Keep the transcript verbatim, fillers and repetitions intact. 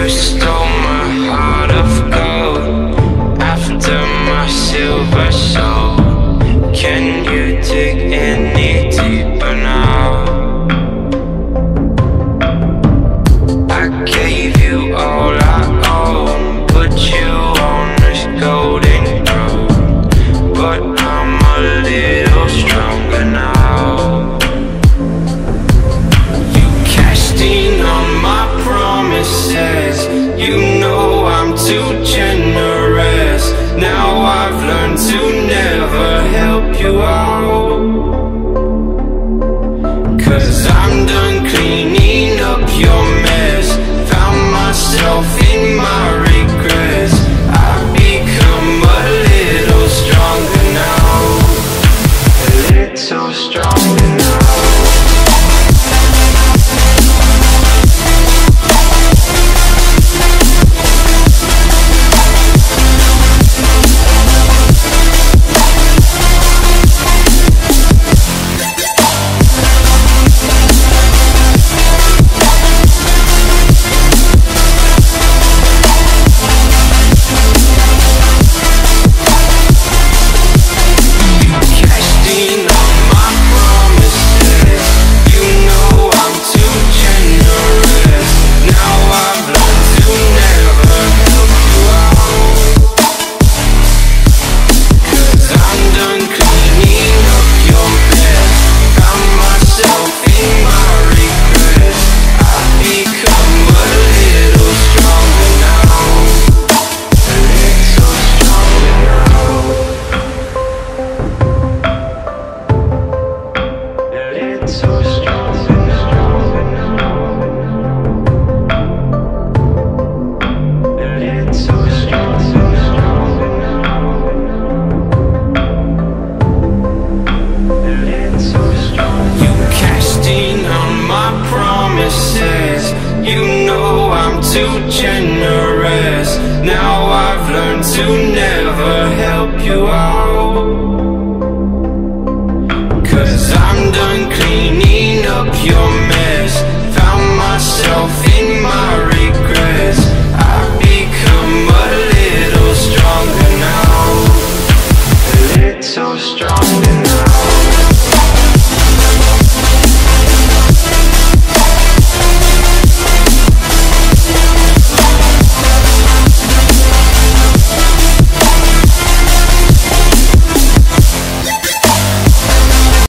stole my heart of gold after my silver soul. Can you dig any deeper now? I gave you all I own, put you on this golden throne, but I'm a little stronger now. You cashed in on my promises, you know I'm too generous. Now I've learned to never help you out, 'cause I'm done cleaning up your mess. Found myself in my regrets. I've become a little stronger now, a little stronger now. You know I'm too generous. Now I've learned to never help you out, 'cause I'm done cleaning up your